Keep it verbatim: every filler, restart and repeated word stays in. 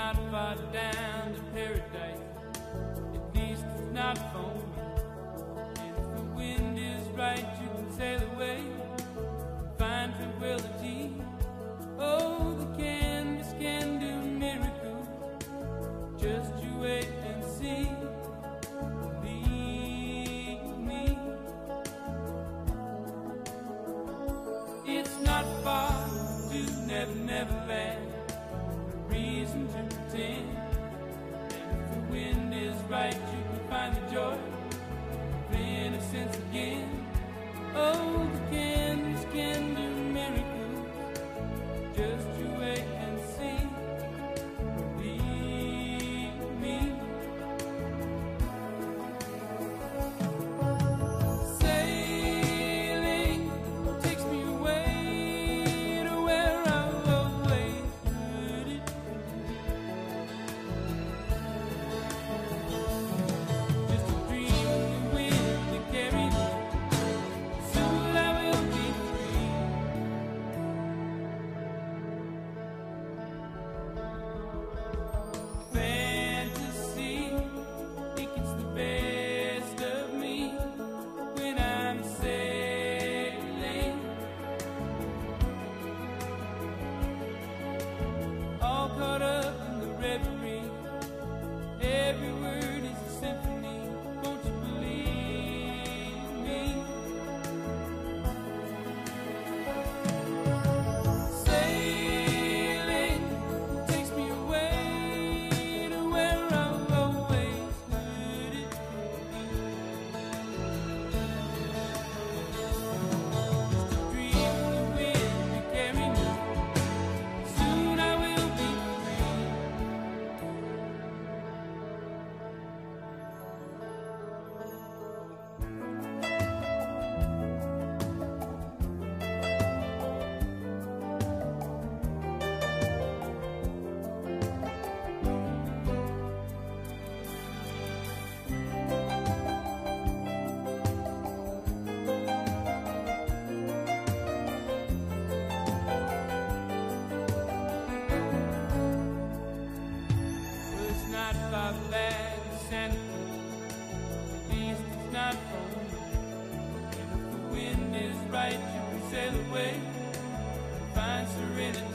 not far down to paradise, at least it's not for me. And if the wind is right, you can sail away and find tranquility. Oh, the canvas can do miracles, just you wait and see. Believe me, it's not far to Never Never Land. Reason to pretend, and if the wind is right, you can find the joy of innocence again. Oh, the canvas can do miracles, just you wait and see. Believe me. Sailing takes me away to where I've always heard it. Just a dream of the wind that carries me. Soon I will be free. Fantasy, it gets the best of me when I'm sailing, all caught up in the reverie. Every word is a symphony, won't you believe me? Sailing takes me away to where I've always heard it. Just a dream of the wind to carry me. Soon I will be free. Well, it's not far back to Santa Cruz, at least it's not for me. And if the wind is right, you can sail away and find serenity.